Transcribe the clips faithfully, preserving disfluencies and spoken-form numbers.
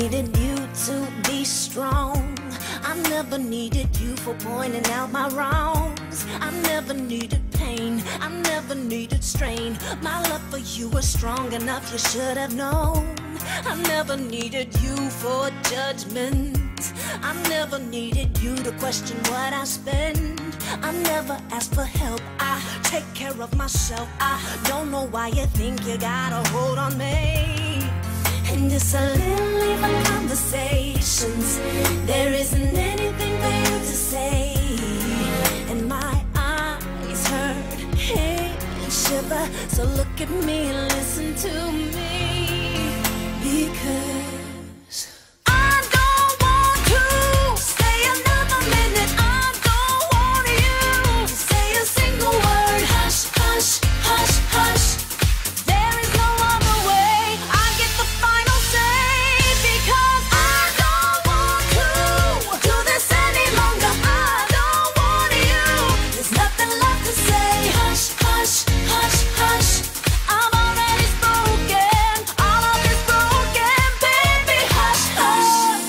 needed you to be strong. I never needed you for pointing out my wrongs. I never needed pain, I never needed strain. My love for you was strong enough, you should have known. I never needed you for judgment. I never needed you to question what I spend. I never asked for help, I take care of myself. I don't know why you think you got a hold on me. And it's a little even conversations. There isn't anything for you to say. And my eyes hurt, hey, and shiver. So look at me and listen to me. Because I don't want to stay another minute. I don't want you to say a single word. Hush, hush, hush, hush. There is no other way. I get the final say. Because I don't want to do this any longer. I don't want you. There's nothing left to say. Hush, hush, hush, hush. I'm already spoken. All of this broken, baby. Hush, hush.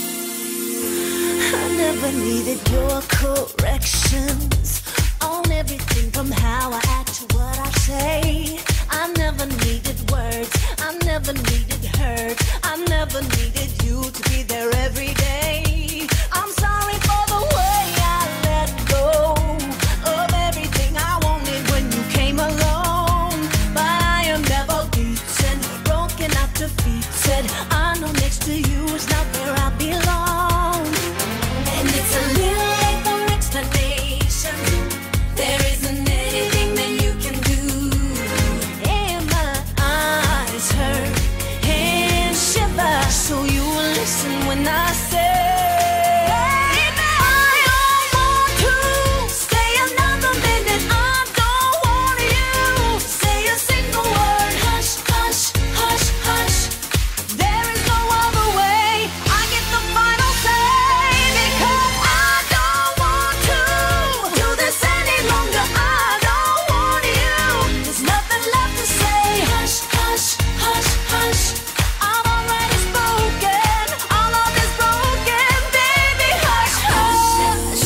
I never needed your corrections on everything from how I act to what I say. I never needed words, I never needed hurt. I never needed you to be there every day. I'm sorry for the way I let go of everything I wanted when you came along. But I am never beaten, broken, not defeated. I know next to you is not where I belong. And it's a little late for explanation. There isn't anything that you can do. And my eyes hurt and shiver. So you will listen when I say, baby, I don't want to stay another minute. I don't want you to say a single word. Hush, hush, hush, hush. There is no other way. I get the final say. Because I don't want to do this any longer. I don't want you. There's nothing left to say. Hush, hush, hush, hush. I'm already spoken. All of this broken, baby. Hush, hush.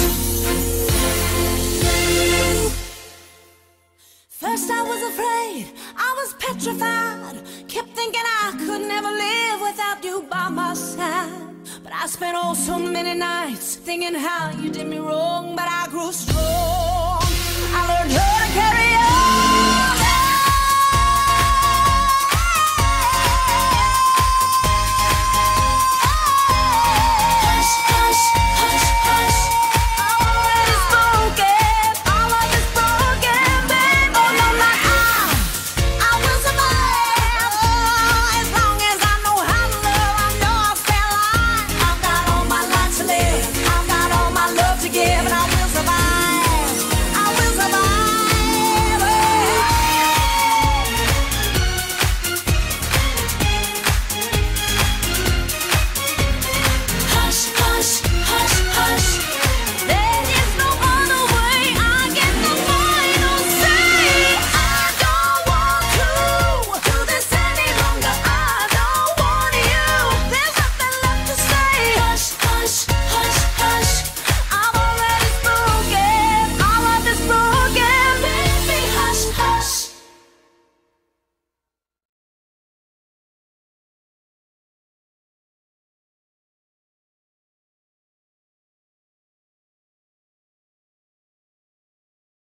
First I was afraid, I was petrified. Kept thinking I could never live without you by my side. But I spent oh so many nights thinking how you did me wrong. But I grew strong, I learned how